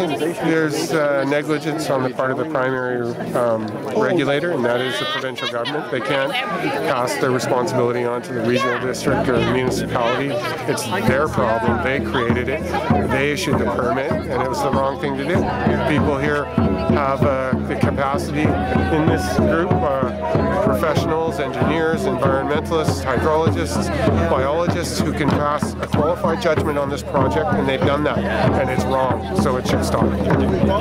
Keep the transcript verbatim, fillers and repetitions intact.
think there's uh, negligence on the part of the primary um, regulator, and that is the provincial government. They can't pass their responsibility on to the regional district or the municipality. It's their problem. They created it. They issued the permit, and it was the wrong thing to do. People here have uh, the capacity in this group, uh, professionals, engineers, environmentalists, hydrologists, biologists who can pass a qualified judgment on this project, and they've done that, and it's wrong, so it should stop.